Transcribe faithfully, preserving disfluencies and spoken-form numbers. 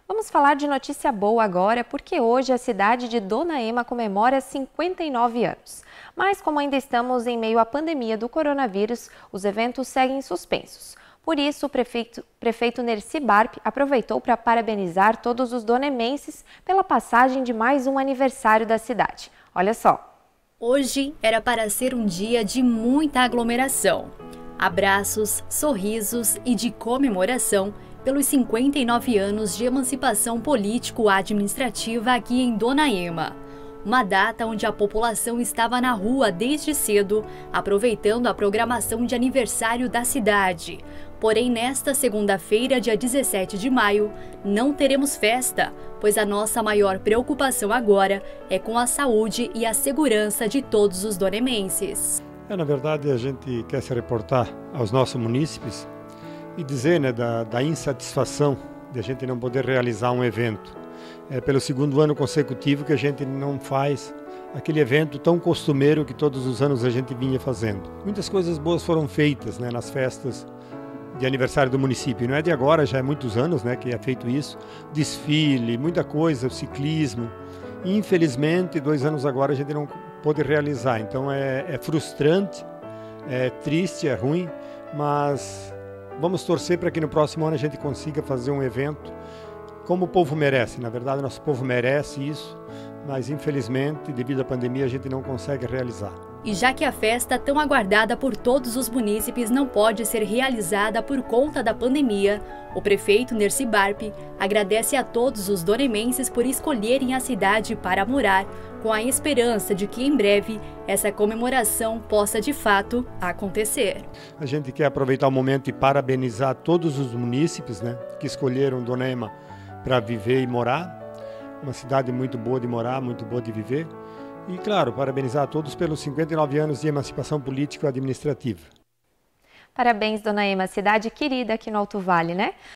Vamos falar de notícia boa agora, porque hoje a cidade de Dona Ema comemora cinquenta e nove anos. Mas como ainda estamos em meio à pandemia do coronavírus, os eventos seguem suspensos. Por isso, o prefeito, prefeito Nercy Barp aproveitou para parabenizar todos os donemenses pela passagem de mais um aniversário da cidade. Olha só. Hoje era para ser um dia de muita aglomeração. Abraços, sorrisos e de comemoração pelos cinquenta e nove anos de emancipação político-administrativa aqui em Dona Ema. Uma data onde a população estava na rua desde cedo, aproveitando a programação de aniversário da cidade. Porém, nesta segunda-feira, dia dezessete de maio, não teremos festa, pois a nossa maior preocupação agora é com a saúde e a segurança de todos os donemenses. É, na verdade, a gente quer se reportar aos nossos munícipes e dizer, né, da, da insatisfação de a gente não poder realizar um evento. É pelo segundo ano consecutivo que a gente não faz aquele evento tão costumeiro que todos os anos a gente vinha fazendo. Muitas coisas boas foram feitas, né, nas festas de aniversário do município. Não é de agora, já é muitos anos, né, que é feito isso. Desfile, muita coisa, ciclismo. Infelizmente, dois anos agora a gente não pôde realizar. Então é, é frustrante, é triste, é ruim, mas vamos torcer para que no próximo ano a gente consiga fazer um evento como o povo merece. Na verdade, nosso povo merece isso, mas infelizmente, devido à pandemia, a gente não consegue realizar. E já que a festa tão aguardada por todos os munícipes não pode ser realizada por conta da pandemia, o prefeito Nercy Barp agradece a todos os donemenses por escolherem a cidade para morar, com a esperança de que em breve essa comemoração possa de fato acontecer. A gente quer aproveitar o momento e parabenizar todos os munícipes, né, que escolheram Dona Ema para viver e morar. Uma cidade muito boa de morar, muito boa de viver. E, claro, parabenizar a todos pelos cinquenta e nove anos de emancipação político-administrativa. Parabéns, Dona Ema, cidade querida aqui no Alto Vale, né?